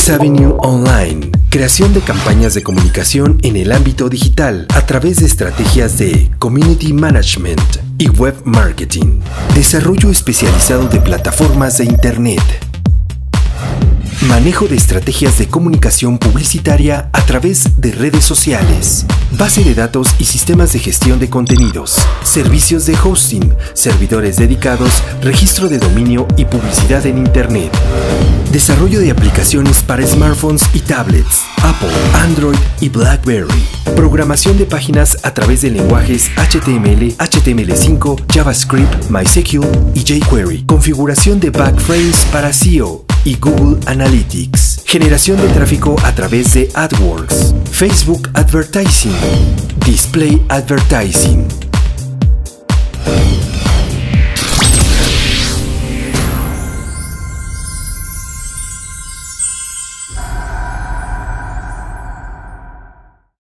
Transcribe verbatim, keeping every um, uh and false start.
Business Avenue Online. Creación de campañas de comunicación en el ámbito digital a través de estrategias de Community Management y Web Marketing. Desarrollo especializado de plataformas de Internet. Manejo de estrategias de comunicación publicitaria a través de redes sociales. Base de datos y sistemas de gestión de contenidos. Servicios de hosting, servidores dedicados, registro de dominio y publicidad en Internet. Desarrollo de aplicaciones para smartphones y tablets, Apple, Android y BlackBerry. Programación de páginas a través de lenguajes H T M L, H T M L cinco, JavaScript, MySQL y jQuery. Configuración de backframes para S E O y Google Analytics. Generación de tráfico a través de AdWords, Facebook Advertising, Display Advertising.